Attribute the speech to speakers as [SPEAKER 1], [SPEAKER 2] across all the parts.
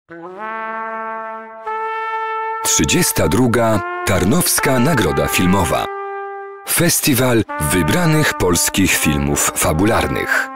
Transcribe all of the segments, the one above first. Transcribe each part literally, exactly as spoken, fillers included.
[SPEAKER 1] trzydziesta druga Tarnowska Nagroda Filmowa. Festiwal wybranych polskich filmów fabularnych.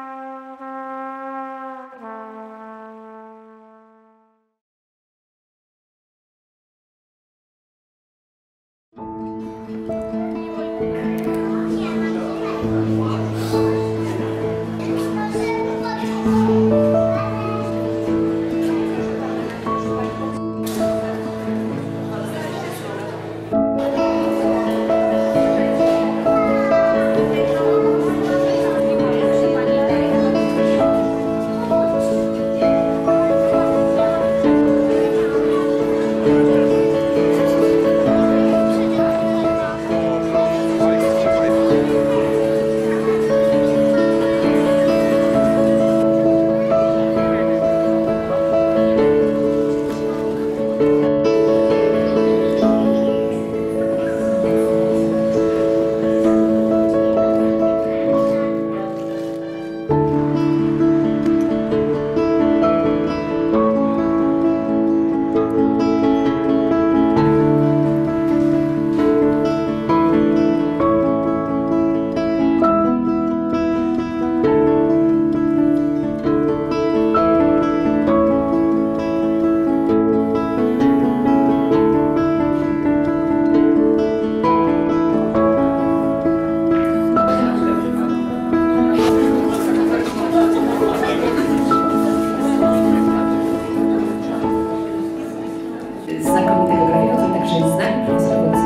[SPEAKER 2] Znakomitego grafika, to także jest znak profesora.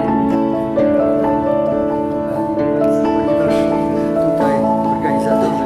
[SPEAKER 3] Tutaj organizatorzy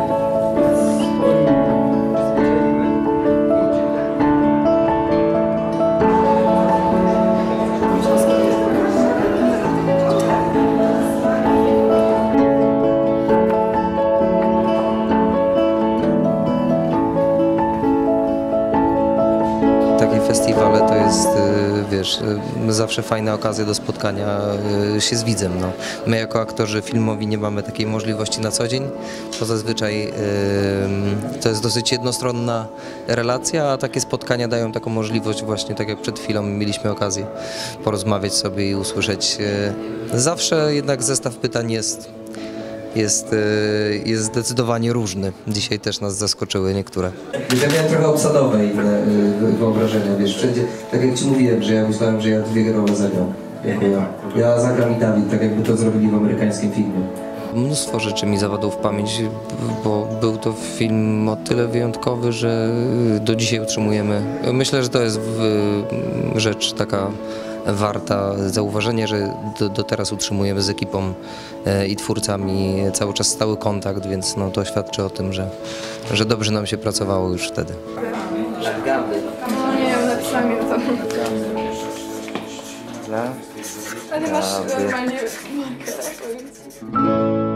[SPEAKER 4] Takie festiwale to jest, wiesz, zawsze fajna okazja do spotkania się z widzem. No. My jako aktorzy filmowi nie mamy takiej możliwości na co dzień, bo zazwyczaj to jest dosyć jednostronna relacja, a takie spotkania dają taką możliwość właśnie, tak jak przed chwilą mieliśmy okazję porozmawiać sobie i usłyszeć. Zawsze jednak zestaw pytań jest Jest, jest zdecydowanie różny. Dzisiaj też nas zaskoczyły niektóre.
[SPEAKER 5] Ja miałem trochę obsadowe inne wyobrażenia, wiesz, wszędzie, tak jak ci mówiłem, że ja myślałem, że ja dwie role zagram, jako ja. Ja zagram i Dawid, tak jakby to zrobili w amerykańskim filmie.
[SPEAKER 4] Mnóstwo rzeczy mi zapadło w pamięć, bo był to film o tyle wyjątkowy, że do dzisiaj utrzymujemy. Myślę, że to jest rzecz taka warta zauważenia, że do, do teraz utrzymujemy z ekipą e, i twórcami cały czas stały kontakt, więc no, to świadczy o tym, że, że dobrze nam się pracowało już wtedy.
[SPEAKER 6] No nie wiem, napisałam mi to. Ale masz normalnie markę, tak?